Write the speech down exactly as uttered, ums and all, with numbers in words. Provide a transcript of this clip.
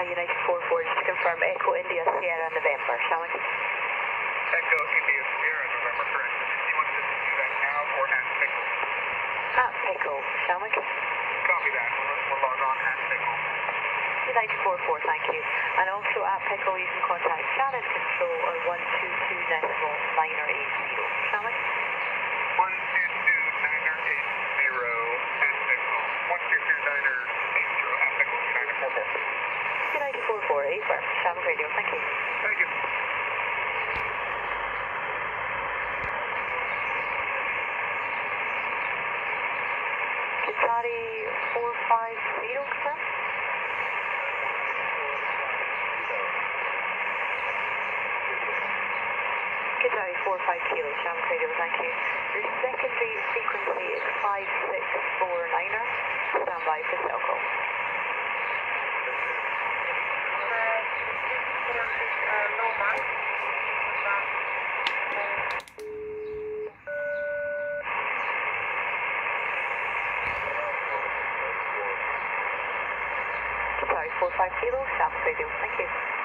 Uh, United four four, just to confirm, Echo India Sierra November, shall we? Echo India Sierra November, correct. Do you want to do that now or at Pickle? At Pickle, shall we? Copy that. We'll, we'll log on at Pickle. United four four, thank you. And also at Pickle, you can contact channel control or one two two decimal niner eight zero, shall we? one two two niner eight zero at Pickle. one two two niner eight zero at Pickle. United four four. United four four, eight firm, Shamrock Radio, thank you. Thank you. Qatari four five zero, sir? Qatari four five kilo, Shamrock Radio, thank you. Your secondary frequency is five six four niner. Stand by for cell call. Sorry, four five kilo, Shamrock Radio, thank you.